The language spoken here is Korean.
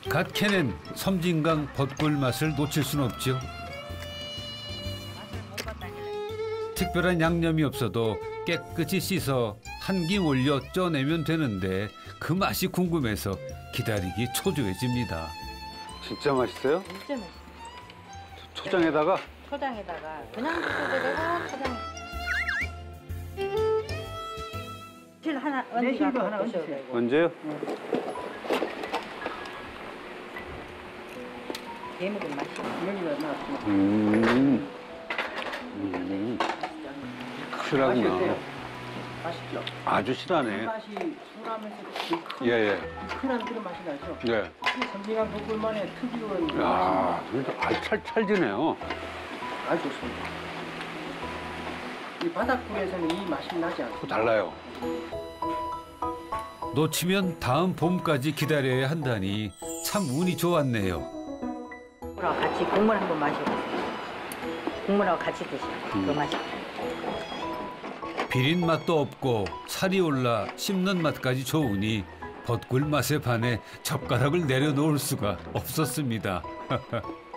갓 캐낸 섬진강 벚꿀 맛을 놓칠 순 없죠. 특별한 양념이 없어도 깨끗이 씻어 한 김 올려 쪄내면 되는데 그 맛이 궁금해서 기다리기 초조해집니다. 진짜 맛있어요? 진짜 맛있어. 초장에다가? 초장에다가 그냥 드셔도 되고 초장. 실 하나 얹어 하나 얹으셔도 되고. 언제요? 개묵은 맛이. 실하구나. 맛있죠? 아주 실하네. 맛이 순하면서 큰, 예. 큰한 그런 맛이 나죠? 예. 이 섬진강 벚꿀만의 특유의 야, 맛이 그래도 아주 찰지네요. 아주 좋습니다. 이 바닷굴에서는 이 맛이 나지 않습니다. 달라요. 놓치면 다음 봄까지 기다려야 한다니 참 운이 좋았네요. 국물하고 같이 국물 한번 마셔보세요. 국물하고 같이 드시면 그 맛이. 비린 맛도 없고 살이 올라 씹는 맛까지 좋으니 벚꿀 맛에 반해 젓가락을 내려놓을 수가 없었습니다.